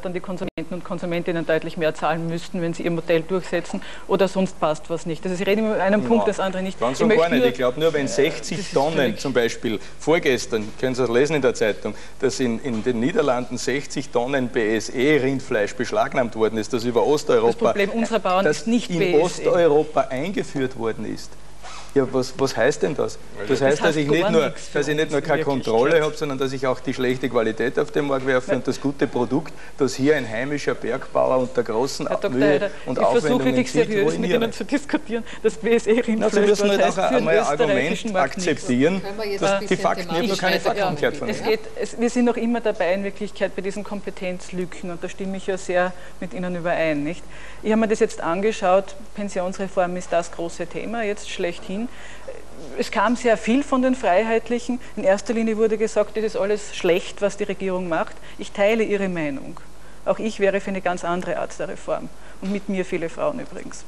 dann die Konsumenten und Konsumentinnen deutlich mehr zahlen müssten, wenn sie ihr Modell durchsetzen, oder sonst passt was nicht. Also Sie reden über einen Punkt, das andere nicht. Ganz und gar nicht. Ich glaube, nur wenn 60 Tonnen zum Beispiel, vorgestern, können Sie das lesen in der Zeitung, dass in den Niederlanden 60 Tonnen BSE-Rindfleisch beschlagnahmt worden ist, das über Osteuropa, das Problem unserer Bauern ist nicht in BSE. Osteuropa eingeführt worden ist. Ja, was heißt denn das? Das heißt, dass ich nicht nur keine Kontrolle habe, sondern dass ich auch die schlechte Qualität auf den Markt werfe und das gute Produkt, das hier ein heimischer Bergbauer unter großen Mühe und Aufwendungen ich versuche wirklich seriös mit Ihnen zu diskutieren, das BSE-Rindfleisch. Sie müssen halt auch einmal ein Argument akzeptieren, dass die Fakten, ich habe noch keine Fakten gehört von Ihnen. Wir sind noch immer dabei, in Wirklichkeit, bei diesen Kompetenzlücken, und da stimme ich ja sehr mit Ihnen überein. Nicht? Ich habe mir das jetzt angeschaut, Pensionsreform ist das große Thema, jetzt schlechthin. Es kam sehr viel von den Freiheitlichen. In erster Linie wurde gesagt, das ist alles schlecht, was die Regierung macht. Ich teile Ihre Meinung. Auch ich wäre für eine ganz andere Art der Reform. Und mit mir viele Frauen übrigens.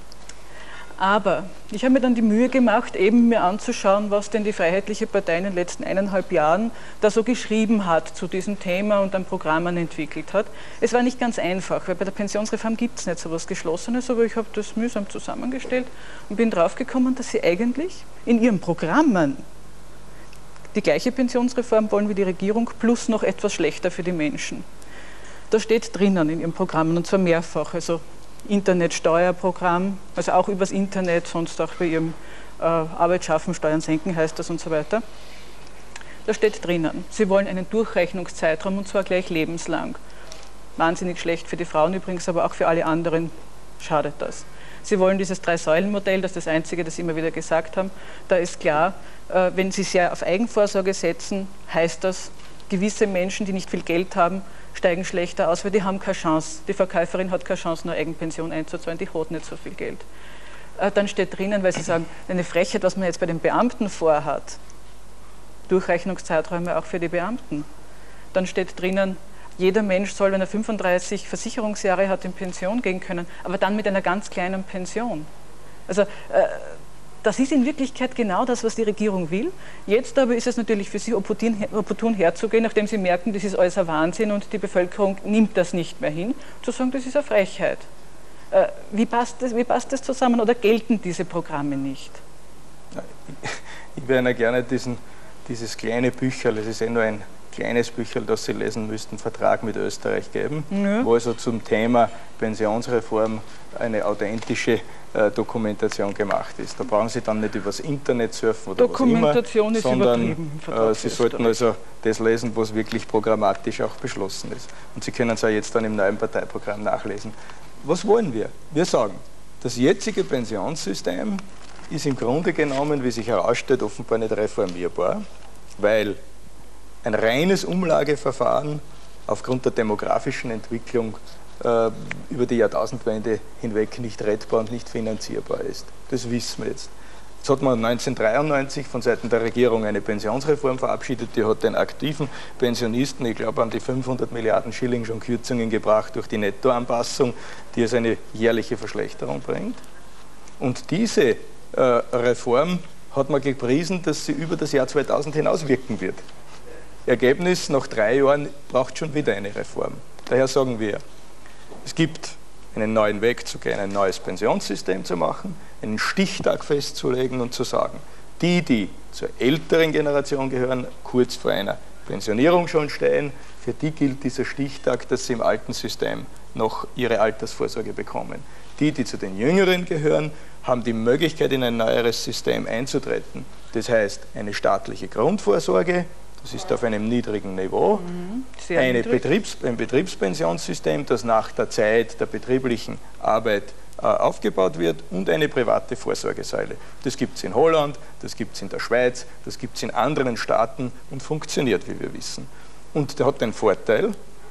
Aber ich habe mir dann die Mühe gemacht, eben mir anzuschauen, was denn die Freiheitliche Partei in den letzten 1,5 Jahren da so geschrieben hat zu diesem Thema und an Programmen entwickelt hat. Es war nicht ganz einfach, weil bei der Pensionsreform gibt es nicht so etwas Geschlossenes, aber ich habe das mühsam zusammengestellt und bin draufgekommen, dass sie eigentlich in ihren Programmen die gleiche Pensionsreform wollen wie die Regierung, plus noch etwas schlechter für die Menschen. Da steht drinnen in ihren Programmen, und zwar mehrfach, also Internetsteuerprogramm, also auch übers Internet, sonst auch bei ihrem Arbeit schaffen, Steuern senken heißt das und so weiter. Da steht drinnen, sie wollen einen Durchrechnungszeitraum, und zwar gleich lebenslang. Wahnsinnig schlecht für die Frauen übrigens, aber auch für alle anderen schadet das. Sie wollen dieses Drei-Säulen-Modell, das ist das Einzige, das Sie immer wieder gesagt haben. Da ist klar, wenn Sie sehr auf Eigenvorsorge setzen, heißt das, gewisse Menschen, die nicht viel Geld haben, steigen schlechter aus, weil die haben keine Chance. Die Verkäuferin hat keine Chance, nur Eigenpension einzuzahlen, die hat nicht so viel Geld. Dann steht drinnen, weil Sie sagen, eine Frechheit, was man jetzt bei den Beamten vorhat. Durchrechnungszeiträume auch für die Beamten. Dann steht drinnen, jeder Mensch soll, wenn er 35 Versicherungsjahre hat, in Pension gehen können, aber dann mit einer ganz kleinen Pension. Also das ist in Wirklichkeit genau das, was die Regierung will. Jetzt aber ist es natürlich für sie opportun herzugehen, nachdem sie merken, das ist alles ein Wahnsinn und die Bevölkerung nimmt das nicht mehr hin, zu sagen, das ist eine Frechheit. Wie passt das zusammen oder gelten diese Programme nicht? Ich wäre Ihnen gerne dieses kleine Bücherl, das ist nur ein kleines Bücherl, das Sie lesen müssten, Vertrag mit Österreich geben, wo also zum Thema Pensionsreform eine authentische Dokumentation gemacht ist. Da brauchen Sie dann nicht übers Internet surfen oder Dokumentation was immer, ist sondern Sie sollten also das lesen, was wirklich programmatisch auch beschlossen ist. Und Sie können es auch jetzt dann im neuen Parteiprogramm nachlesen. Was wollen wir? Wir sagen, das jetzige Pensionssystem ist im Grunde genommen, wie sich herausstellt, offenbar nicht reformierbar, weil ein reines Umlageverfahren aufgrund der demografischen Entwicklung über die Jahrtausendwende hinweg nicht rettbar und nicht finanzierbar ist. Das wissen wir jetzt. Jetzt hat man 1993 von Seiten der Regierung eine Pensionsreform verabschiedet, die hat den aktiven Pensionisten, ich glaube, an die 500 Milliarden Schilling schon Kürzungen gebracht durch die Nettoanpassung, die es eine jährliche Verschlechterung bringt. Und diese Reform hat man gepriesen, dass sie über das Jahr 2000 hinaus wirken wird. Ergebnis, nach 3 Jahren braucht schon wieder eine Reform. Daher sagen wir, es gibt einen neuen Weg zu gehen, ein neues Pensionssystem zu machen, einen Stichtag festzulegen und zu sagen, die zur älteren Generation gehören, kurz vor einer Pensionierung schon stehen, für die gilt dieser Stichtag, dass sie im alten System noch ihre Altersvorsorge bekommen. Die zu den Jüngeren gehören, haben die Möglichkeit, in ein neueres System einzutreten. Das heißt, eine staatliche Grundvorsorge, das ist auf einem niedrigen Niveau, ein Betriebspensionssystem, das nach der Zeit der betrieblichen Arbeit aufgebaut wird, und eine private Vorsorgesäule. Das gibt es in Holland, das gibt es in der Schweiz, das gibt es in anderen Staaten und funktioniert, wie wir wissen. Und der hat den Vorteil,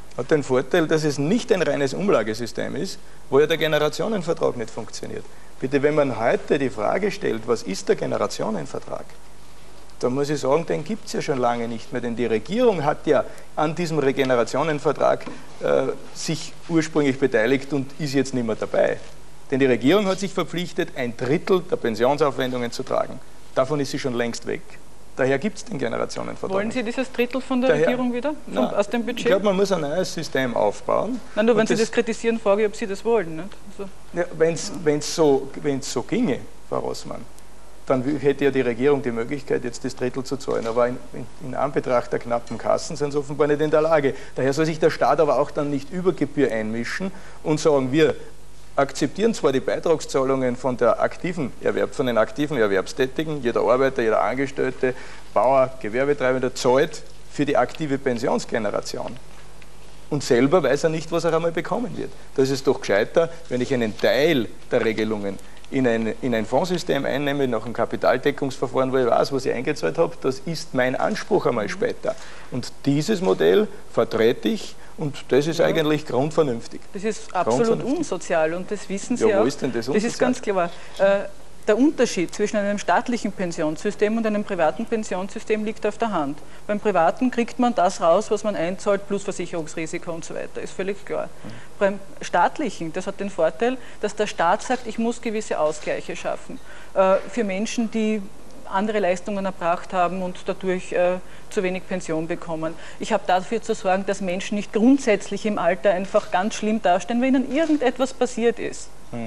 dass es nicht ein reines Umlagesystem ist, wo ja der Generationenvertrag nicht funktioniert. Bitte, wenn man heute die Frage stellt, was ist der Generationenvertrag? Da muss ich sagen, den gibt es ja schon lange nicht mehr, denn die Regierung hat ja an diesem Regenerationenvertrag sich ursprünglich beteiligt und ist jetzt nicht mehr dabei. Denn die Regierung hat sich verpflichtet, 1/3 der Pensionsaufwendungen zu tragen. Davon ist sie schon längst weg. Daher gibt es den Generationenvertrag. Wollen Sie dieses Drittel von der Regierung wieder? Aus dem Budget? Ich glaube, man muss ein neues System aufbauen. Nein, nur wenn Sie das kritisieren, frage ich, ob Sie das wollen. Nicht? Also. Ja, wenn es so ginge, Frau Rossmann, dann hätte ja die Regierung die Möglichkeit, jetzt das Drittel zu zahlen. Aber in Anbetracht der knappen Kassen sind sie offenbar nicht in der Lage. Daher soll sich der Staat aber auch dann nicht über Gebühr einmischen und sagen, wir akzeptieren zwar die Beitragszahlungen von den aktiven Erwerbstätigen, jeder Arbeiter, jeder Angestellte, Bauer, Gewerbetreibender zahlt für die aktive Pensionsgeneration. Und selber weiß er nicht, was er einmal bekommen wird. Da ist es doch gescheiter, wenn ich einen Teil der Regelungen in ein Fondssystem einnehme, nach einem Kapitaldeckungsverfahren, wo ich weiß, was ich eingezahlt habe, das ist mein Anspruch einmal später. Und dieses Modell vertrete ich und das ist eigentlich grundvernünftig. Das ist absolut unsozial und das wissen Sie auch. Wo ist denn das unsozial? Das ist ganz klar. Der Unterschied zwischen einem staatlichen Pensionssystem und einem privaten Pensionssystem liegt auf der Hand. Beim privaten kriegt man das raus, was man einzahlt, plus Versicherungsrisiko und so weiter, ist völlig klar. Beim staatlichen, das hat den Vorteil, dass der Staat sagt, ich muss gewisse Ausgleiche schaffen für Menschen, die andere Leistungen erbracht haben und dadurch zu wenig Pension bekommen. Ich habe dafür zu sorgen, dass Menschen nicht grundsätzlich im Alter einfach ganz schlimm dastehen, wenn ihnen irgendetwas passiert ist.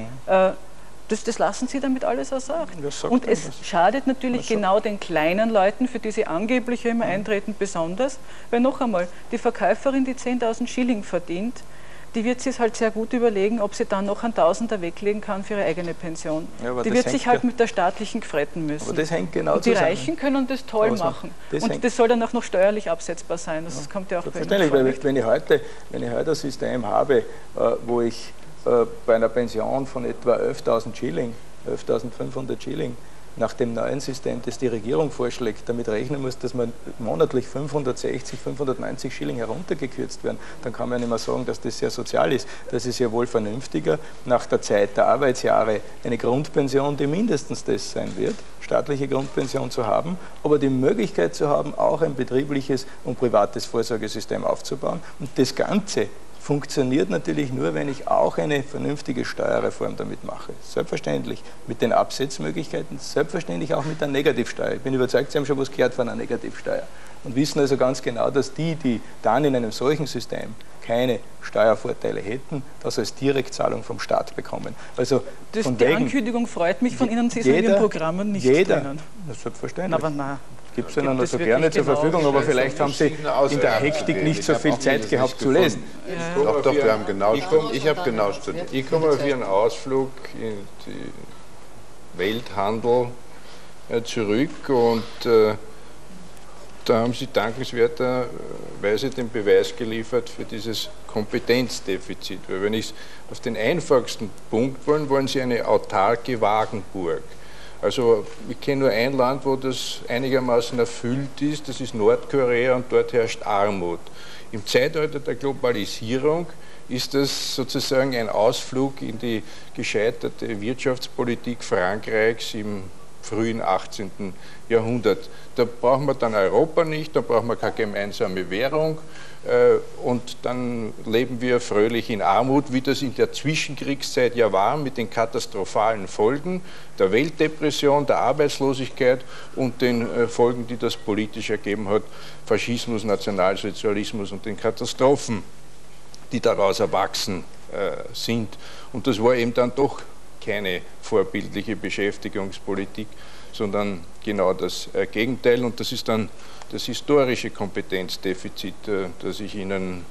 Das lassen Sie damit alles außer Acht. Und es schadet natürlich genau den kleinen Leuten, für die Sie angeblich immer eintreten, besonders, weil noch einmal, die Verkäuferin, die 10.000 Schilling verdient, die wird sich halt sehr gut überlegen, ob sie dann noch einen Tausender weglegen kann für ihre eigene Pension. Ja, die wird sich halt mit der staatlichen fretten müssen. Aber das hängt genau und die Reichen können das toll machen. Und das soll dann auch noch steuerlich absetzbar sein. Das kommt ja auch bei Ihnen vor. Wenn ich heute ein System habe, wo ich bei einer Pension von etwa 11.000 Schilling, 11.500 Schilling, nach dem neuen System, das die Regierung vorschlägt, damit rechnen muss, dass man monatlich 560, 590 Schilling heruntergekürzt werden, dann kann man ja nicht mehr sagen, dass das sehr sozial ist. Das ist ja wohl vernünftiger, nach der Zeit der Arbeitsjahre eine Grundpension, die mindestens das sein wird, staatliche Grundpension zu haben, aber die Möglichkeit zu haben, auch ein betriebliches und privates Vorsorgesystem aufzubauen. Und das Ganze funktioniert natürlich nur, wenn ich auch eine vernünftige Steuerreform damit mache. Selbstverständlich mit den Absetzmöglichkeiten, selbstverständlich auch mit der Negativsteuer. Ich bin überzeugt, Sie haben schon was gehört von einer Negativsteuer und wissen also ganz genau, dass die dann in einem solchen System keine Steuervorteile hätten, das als Direktzahlung vom Staat bekommen. Also die Ankündigung freut mich von Ihnen, Sie sind in Ihren Programmen nicht drinnen. Selbstverständlich. Aber nein. Gibt es Ihnen so gerne zur Verfügung, aber vielleicht haben Sie in der Hektik nicht so viel Zeit gehabt zu lesen. Doch, wir haben genau studiert. Ich habe genau studiert. Ich komme auf Ihren Ausflug in den Welthandel zurück und da haben Sie dankenswerterweise den Beweis geliefert für dieses Kompetenzdefizit. Weil wenn ich es auf den einfachsten Punkt wollen Sie eine autarke Wagenburg. Also ich kenne nur ein Land, wo das einigermaßen erfüllt ist, das ist Nordkorea und dort herrscht Armut. Im Zeitalter der Globalisierung ist das sozusagen ein Ausflug in die gescheiterte Wirtschaftspolitik Frankreichs im frühen 18. Jahrhundert. Da brauchen wir dann Europa nicht, da brauchen wir keine gemeinsame Währung und dann leben wir fröhlich in Armut, wie das in der Zwischenkriegszeit ja war, mit den katastrophalen Folgen der Weltdepression, der Arbeitslosigkeit und den Folgen, die das politisch ergeben hat, Faschismus, Nationalsozialismus und den Katastrophen, die daraus erwachsen sind. Und das war eben dann doch keine vorbildliche Beschäftigungspolitik, sondern genau das Gegenteil. Und das ist dann das historische Kompetenzdefizit, das ich Ihnen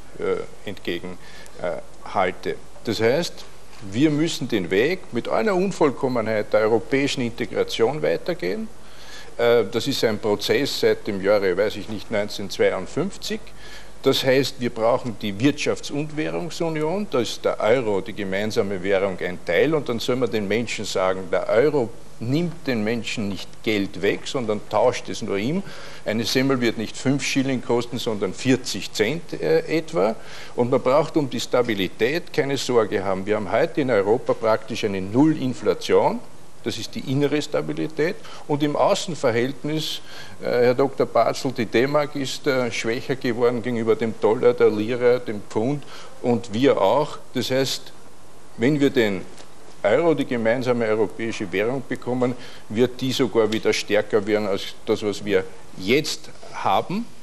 entgegenhalte. Das heißt, wir müssen den Weg mit einer Unvollkommenheit der europäischen Integration weitergehen. Das ist ein Prozess seit dem Jahre, weiß ich nicht, 1952. Das heißt, wir brauchen die Wirtschafts- und Währungsunion, da ist der Euro, die gemeinsame Währung, ein Teil und dann soll man den Menschen sagen, der Euro nimmt den Menschen nicht Geld weg, sondern tauscht es nur ihm. Eine Semmel wird nicht 5 Schilling kosten, sondern 40 Cent etwa. Und man braucht um die Stabilität keine Sorge haben. Wir haben heute in Europa praktisch eine Nullinflation. Das ist die innere Stabilität. Und im Außenverhältnis, Herr Dr. Barzel, die D-Mark ist schwächer geworden gegenüber dem Dollar, der Lira, dem Pfund und wir auch. Das heißt, wenn wir den Euro, die gemeinsame europäische Währung bekommen, wird die sogar wieder stärker werden als das, was wir jetzt haben,